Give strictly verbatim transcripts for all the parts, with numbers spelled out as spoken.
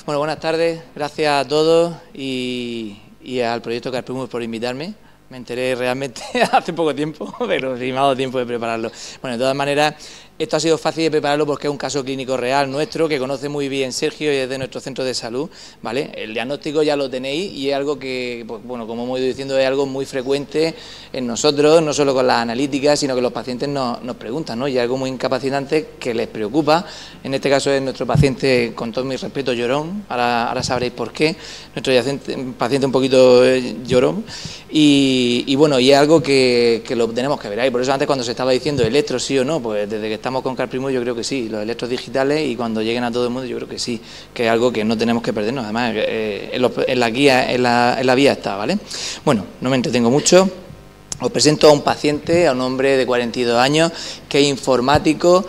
Bueno, buenas tardes, gracias a todos y, y al proyecto CarPrimus por invitarme. Me enteré realmente hace poco tiempo, pero sí me ha dado tiempo de prepararlo. Bueno, de todas maneras, esto ha sido fácil de prepararlo porque es un caso clínico real nuestro, que conoce muy bien Sergio y es de nuestro centro de salud, ¿vale? El diagnóstico ya lo tenéis y es algo que, pues, bueno, como hemos ido diciendo, es algo muy frecuente en nosotros, no solo con las analíticas, sino que los pacientes nos, nos preguntan, ¿no? Y es algo muy incapacitante que les preocupa. En este caso es nuestro paciente, con todo mi respeto, llorón, ahora, ahora sabréis por qué, nuestro paciente un poquito llorón, y, y bueno, y es algo que, que lo tenemos que ver ahí. Por eso antes, cuando se estaba diciendo electro sí o no, pues desde que estamos con CarPrimus yo creo que sí, los electros digitales, y cuando lleguen a todo el mundo yo creo que sí, que es algo que no tenemos que perdernos. Además, eh, en, los, en la guía, en la, en la vía está, ¿vale? Bueno, no me entretengo mucho. Os presento a un paciente, a un hombre de cuarenta y dos años, que es informático,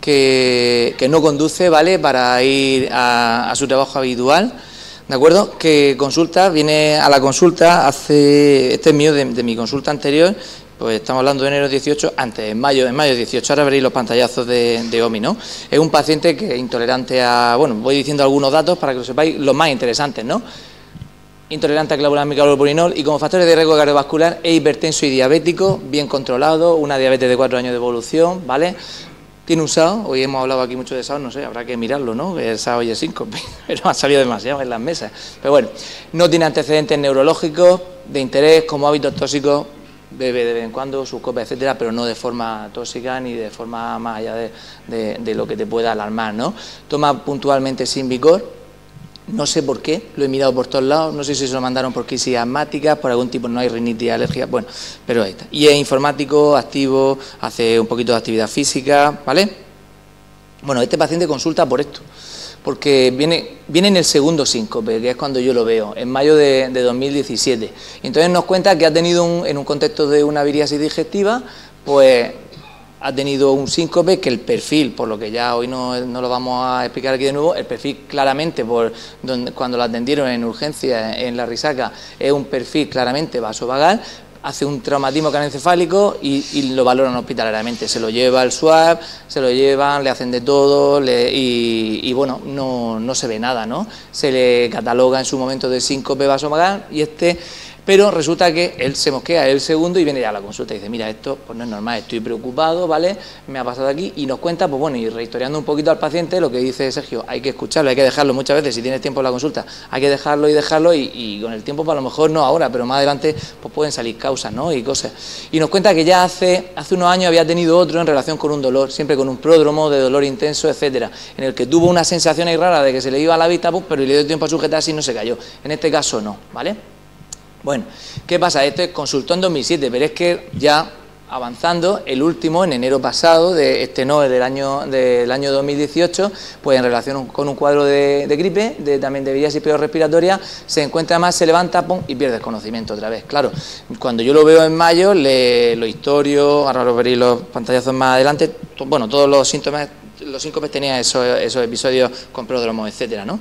que, que no conduce, ¿vale?, para ir a, a su trabajo habitual, ¿de acuerdo? Que consulta, viene a la consulta hace, este es mío de, de mi consulta anterior, pues estamos hablando de enero dieciocho, antes, en mayo, en mayo dieciocho, ahora veréis los pantallazos de, de O M I, ¿no? Es un paciente que es intolerante a, bueno, voy diciendo algunos datos para que lo sepáis, los más interesantes, ¿no? Intolerante a clavulanol, micalopurinol, y como factores de riesgo cardiovascular es hipertenso y diabético, bien controlado, una diabetes de cuatro años de evolución, ¿vale? Tiene un S A O, hoy hemos hablado aquí mucho de S A O, no sé, habrá que mirarlo, ¿no? El S A O y el síncope, pero ha salido demasiado en las mesas. Pero bueno, no tiene antecedentes neurológicos de interés como hábitos tóxicos, bebe de vez en cuando, sus copas, etcétera, pero no de forma tóxica ni de forma más allá de, de, de lo que te pueda alarmar, ¿no? Toma puntualmente Symbicort, no sé por qué, lo he mirado por todos lados, no sé si se lo mandaron por crisis asmáticas, por algún tipo, no hay rinitis, alergia, bueno, pero ahí está. Y es informático, activo, hace un poquito de actividad física, ¿vale? Bueno, este paciente consulta por esto, porque viene, viene en el segundo síncope, que es cuando yo lo veo, en mayo de, de dos mil diecisiete. Y entonces nos cuenta que ha tenido, un, en un contexto de una viriasis digestiva, pues ha tenido un síncope que el perfil, por lo que ya hoy no, no lo vamos a explicar aquí de nuevo, el perfil claramente, por donde, cuando lo atendieron en urgencia en la Risaca, es un perfil claramente vasovagal, hace un traumatismo craneoencefálico y, y lo valoran hospitalariamente, se lo lleva al SWAP, se lo llevan, le hacen de todo le, y, y bueno, no, no se ve nada, ¿no? Se le cataloga en su momento de síncope vasovagal y este... Pero resulta que él se mosquea, es el segundo, y viene ya a la consulta y dice, mira, esto pues no es normal, estoy preocupado, ¿vale? Me ha pasado aquí, y nos cuenta, pues bueno, y rehistoriando un poquito al paciente, lo que dice Sergio, hay que escucharlo, hay que dejarlo muchas veces, si tienes tiempo en la consulta, hay que dejarlo y dejarlo, y, y con el tiempo, pues a lo mejor no ahora, pero más adelante, pues pueden salir causas, ¿no? Y cosas. Y nos cuenta que ya hace, hace unos años había tenido otro en relación con un dolor, siempre con un pródromo de dolor intenso, etcétera, en el que tuvo una sensación ahí rara de que se le iba a la vista, pues, pero le dio tiempo a sujetarse y no se cayó. En este caso no, ¿vale? Bueno, ¿qué pasa? Este consultó en dos mil siete, pero es que ya avanzando, el último, en enero pasado, de este no, del año, del año dos mil dieciocho, pues en relación con un cuadro de, de gripe, de, también de viriasis respiratoria, se encuentra más, se levanta, pum, y pierde el conocimiento otra vez. Claro, cuando yo lo veo en mayo, le, lo historio, ahora lo veréis los pantallazos más adelante, bueno, todos los síntomas, los síncopes tenían esos, esos episodios con pródromos, etcétera, ¿no?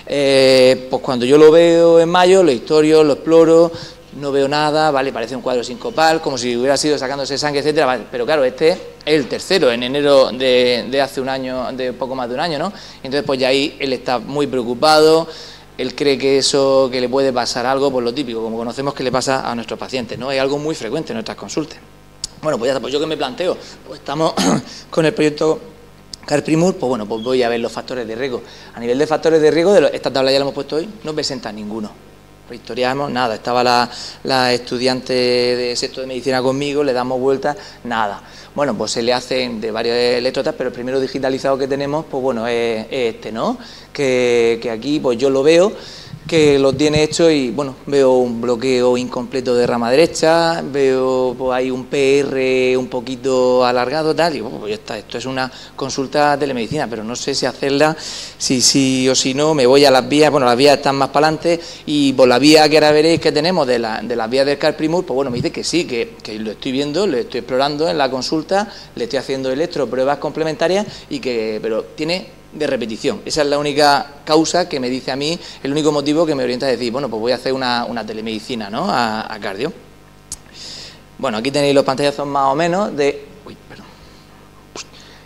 Eh, pues cuando yo lo veo en mayo, lo historio, lo exploro, no veo nada, ¿vale? Parece un cuadro sincopal, como si hubiera sido sacándose sangre, etcétera, ¿vale? Pero claro, este es el tercero, en enero de, de hace un año, de poco más de un año, ¿no? Entonces, pues ya ahí él está muy preocupado, él cree que eso, que le puede pasar algo, por lo típico, como conocemos que le pasa a nuestros pacientes, ¿no? Es algo muy frecuente en nuestras consultas. Bueno, pues ya está, pues yo que me planteo, pues estamos con el proyecto CarPrimus, pues bueno, pues voy a ver los factores de riesgo. A nivel de factores de riesgo, de los, esta tabla ya la hemos puesto hoy, no presenta ninguno. Rehistoriamos, nada, estaba la, la estudiante de sexto de medicina conmigo, le damos vueltas, nada. Bueno, pues se le hacen de varios electrotas, pero el primero digitalizado que tenemos, pues bueno, es, es este, ¿no? Que, que aquí, pues yo lo veo, que lo tiene hecho y, bueno, veo un bloqueo incompleto de rama derecha, veo pues hay un P R un poquito alargado, tal, y bueno, pues ya está, esto es una consulta de telemedicina, pero no sé si hacerla, si sí o si no, me voy a las vías, bueno, las vías están más para adelante, y por la vía que ahora veréis que tenemos de, la, de las vías del CarPrimus, pues bueno, me dice que sí, que, que lo estoy viendo, lo estoy explorando en la consulta, le estoy haciendo electro, pruebas complementarias, y que, pero tiene de repetición. Esa es la única causa que me dice a mí, el único motivo que me orienta a decir, bueno, pues voy a hacer una, una telemedicina, ¿no? A, a cardio. Bueno, aquí tenéis los pantallazos más o menos de... Uy, perdón.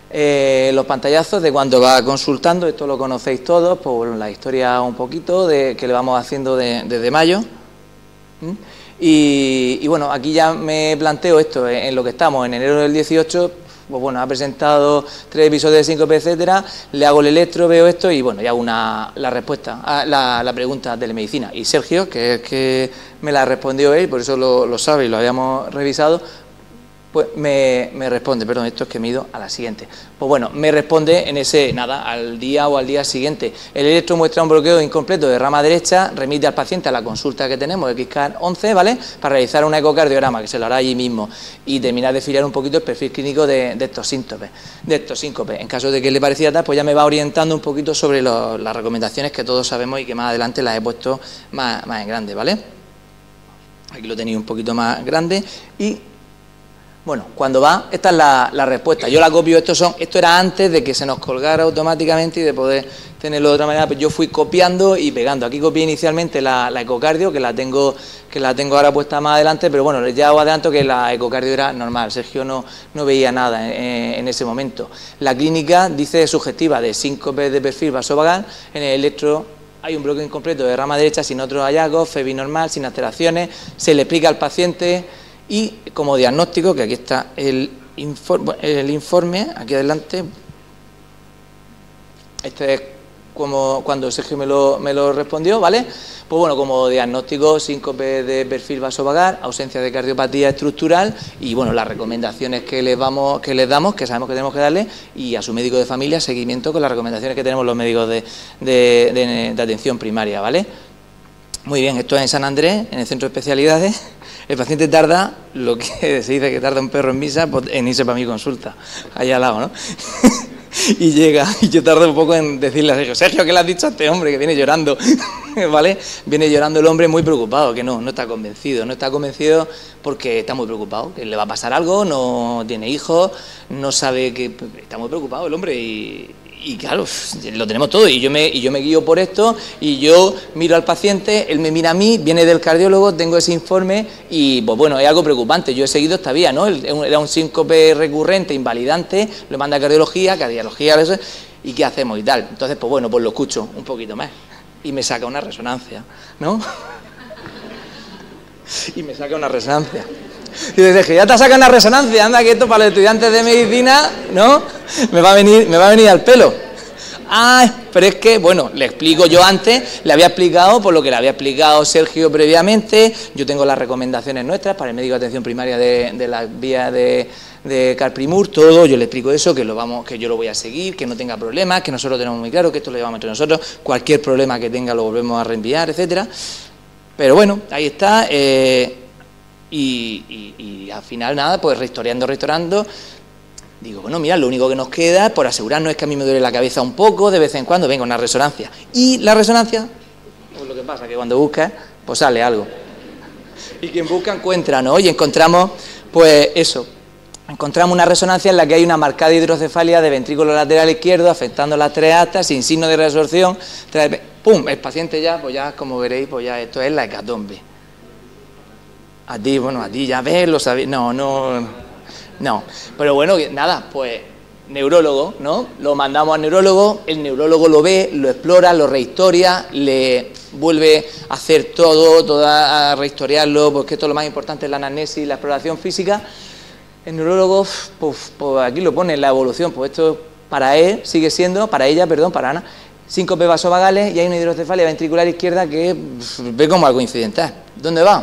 Eh, los pantallazos de cuando va consultando, esto lo conocéis todos, pues bueno, la historia un poquito de que le vamos haciendo de, desde mayo. ¿Mm? Y, y bueno, aquí ya me planteo esto, en lo que estamos, en enero del dieciocho, pues bueno, ha presentado tres episodios de síncope, etcétera, le hago el electro, veo esto y bueno, ya hago una, la respuesta, a la, la pregunta de telemedicina. Y Sergio, que es que me la respondió él, por eso lo, lo sabe y lo habíamos revisado, pues me, me responde, perdón, esto es que me he ido a la siguiente. Pues bueno, me responde en ese, nada, al día o al día siguiente. El electro muestra un bloqueo incompleto de rama derecha, remite al paciente a la consulta que tenemos, X C A R once, ¿vale?, para realizar un ecocardiograma, que se lo hará allí mismo, y terminar de fijar un poquito el perfil clínico de, de estos síntopes, de estos síncopes. En caso de que le pareciera tal, pues ya me va orientando un poquito sobre lo, las recomendaciones que todos sabemos y que más adelante las he puesto más, más en grande, ¿vale? Aquí lo tenéis un poquito más grande y... bueno, cuando va, esta es la, la respuesta. Yo la copio, esto son, esto era antes de que se nos colgara automáticamente y de poder tenerlo de otra manera, pues yo fui copiando y pegando. Aquí copié inicialmente la, la ecocardio, que la tengo que la tengo ahora puesta más adelante, pero bueno, ya os adelanto que la ecocardio era normal. Sergio no, no veía nada en, en ese momento. La clínica dice subjetiva de síncope de perfil vasovagal, en el electro hay un bloqueo incompleto de rama derecha sin otros hallazgos, F E B I normal, sin alteraciones, se le explica al paciente. Y como diagnóstico, que aquí está el informe, el informe, aquí adelante, este es como cuando Sergio me lo, me lo respondió, ¿vale? Pues bueno, como diagnóstico, síncope de perfil vasovagal, ausencia de cardiopatía estructural y bueno, las recomendaciones que les vamos, que les damos, que sabemos que tenemos que darle, y a su médico de familia, seguimiento con las recomendaciones que tenemos los médicos de, de, de, de atención primaria, ¿vale? Muy bien, esto es en San Andrés, en el centro de especialidades. El paciente tarda, lo que se dice que tarda un perro en misa, pues en irse para mi consulta, allá al lado, ¿no? Y llega, y yo tardo un poco en decirle a Sergio, Sergio, ¿qué le has dicho a este hombre que viene llorando? ¿Vale? Viene llorando el hombre muy preocupado, que no, no está convencido, no está convencido porque está muy preocupado, que le va a pasar algo, no tiene hijos, no sabe que... está muy preocupado el hombre y... Y claro, lo tenemos todo, y yo, me, y yo me guío por esto, y yo miro al paciente, él me mira a mí, viene del cardiólogo, tengo ese informe, y pues bueno, es algo preocupante. Yo he seguido esta vía, ¿no? Era un síncope recurrente, invalidante, lo manda a cardiología, cardiología, eso, y ¿qué hacemos? Y tal. Entonces, pues bueno, pues lo escucho un poquito más, y me saca una resonancia, ¿no? Y me saca una resonancia. Y dices que ya te sacan la resonancia, anda que esto para los estudiantes de medicina, ¿no? Me va a venir, me va a venir al pelo. Ah, pero es que, bueno, le explico yo antes, le había explicado por lo que le había explicado Sergio previamente. Yo tengo las recomendaciones nuestras para el médico de atención primaria de, de las vías de, de Carprimur, todo, yo le explico eso, que lo vamos, que yo lo voy a seguir, que no tenga problemas, que nosotros tenemos muy claro que esto lo llevamos entre nosotros, cualquier problema que tenga lo volvemos a reenviar, etcétera. Pero bueno, ahí está. Eh, Y, y, y al final nada, pues rehistoriando, restaurando, digo, bueno, mira, lo único que nos queda por asegurarnos es que a mí me duele la cabeza un poco, de vez en cuando venga una resonancia. Y la resonancia, pues lo que pasa es que cuando buscas, pues sale algo. Y quien busca encuentra, ¿no? Y encontramos, pues eso, encontramos una resonancia en la que hay una marcada hidrocefalia de ventrículo lateral izquierdo, afectando las tres astas, sin signo de resorción, ¡pum! El paciente ya, pues ya, como veréis, pues ya esto es la hecatombe. A ti, bueno, a ti ya ves, lo sabéis, no, no, no, pero bueno, nada, pues neurólogo, ¿no? Lo mandamos al neurólogo, el neurólogo lo ve, lo explora, lo rehistoria, le vuelve a hacer todo, toda, a rehistoriarlo, porque esto es lo más importante, la anamnesis, la exploración física. El neurólogo, pues, pues aquí lo pone en la evolución, pues esto para él sigue siendo, para ella, perdón, para Ana, síncope vasovagales y hay una hidrocefalia ventricular izquierda que pues, ve como algo incidental. ¿Dónde va?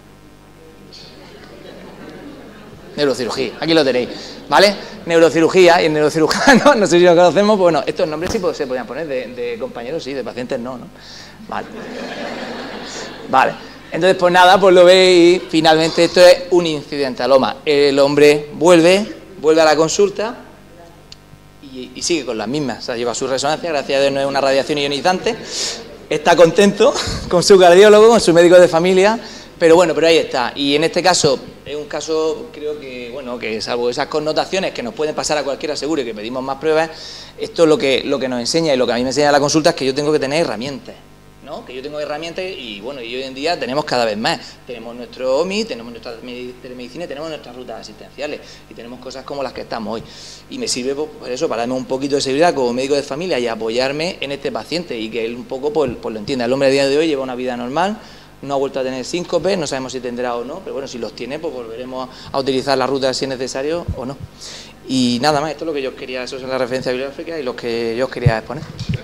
Neurocirugía, aquí lo tenéis, ¿vale? Neurocirugía, y el neurocirujano, no sé si lo conocemos, pues bueno, estos nombres sí se podían poner de, de compañeros, sí, de pacientes no, ¿no? Vale. Vale, entonces pues nada, pues lo veis y finalmente esto es un incidentaloma. El hombre vuelve, vuelve a la consulta y, y sigue con las mismas, o sea, lleva su resonancia, gracias a Dios no es una radiación ionizante, está contento con su cardiólogo, con su médico de familia. Pero bueno, pero ahí está. Y en este caso, es un caso, creo que, bueno, que salvo esas connotaciones que nos pueden pasar a cualquiera seguro y que pedimos más pruebas, esto es lo que, lo que nos enseña y lo que a mí me enseña la consulta es que yo tengo que tener herramientas, ¿no? Que yo tengo herramientas y bueno, y hoy en día tenemos cada vez más. Tenemos nuestro O M I, tenemos nuestra telemedicina y tenemos nuestras rutas asistenciales y tenemos cosas como las que estamos hoy. Y me sirve por eso, para darme un poquito de seguridad como médico de familia y apoyarme en este paciente y que él un poco pues, pues lo entienda. El hombre a día de hoy lleva una vida normal, no ha vuelto a tener síncopes, no sabemos si tendrá o no, pero bueno, si los tiene, pues volveremos a utilizar la ruta si es necesario o no. Y nada más, esto es lo que yo quería, eso es la referencia bibliográfica y lo que yo quería exponer.